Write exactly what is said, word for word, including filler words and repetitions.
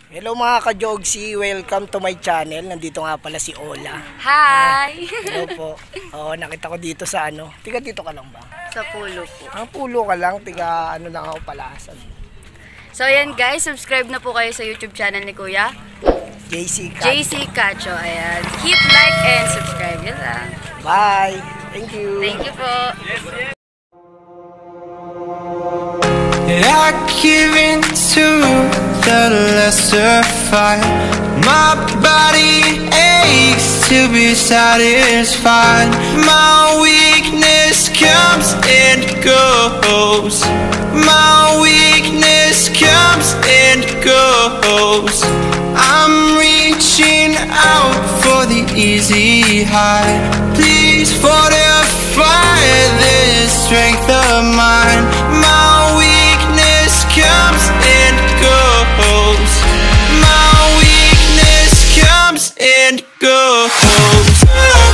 Hello mga ka-Jogsi, welcome to my channel. Nandito nga pala si Ola. Hi! Hello po. Oo, nakita ko dito sa ano. Tiga dito ka lang ba? Sa pulo po. Ang pulo ka lang, tiga ano lang ako palasan. So ayan guys, subscribe na po kayo sa YouTube channel ni Kuya J C Cat. J C Cacho. Ayan. Hit like and subscribe. Yun lang. Bye! Thank you! Thank you po. I give in to the lesser fight. My body aches to be satisfied. My weakness comes and goes. My weakness comes and goes. I'm reaching out for the easy high. Please fortify this strength of mine. My weakness comes and goes. My weakness comes and goes.